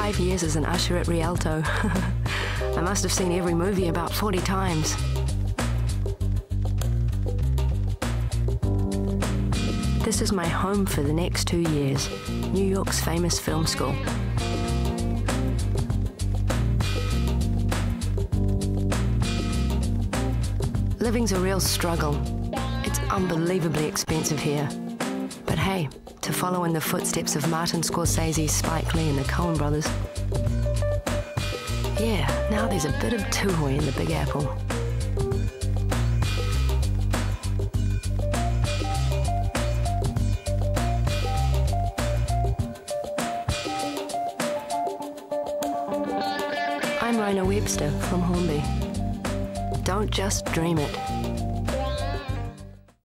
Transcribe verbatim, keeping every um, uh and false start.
five years as an usher at Rialto. I must have seen every movie about forty times. This is my home for the next two years, New York's famous film school. Living's a real struggle. It's unbelievably expensive here. But hey, to follow in the footsteps of Martin Scorsese, Spike Lee and the Coen brothers. Yeah, now there's a bit of tūhoe in the Big Apple. I'm Reina Webster from Hornby. Don't just dream it.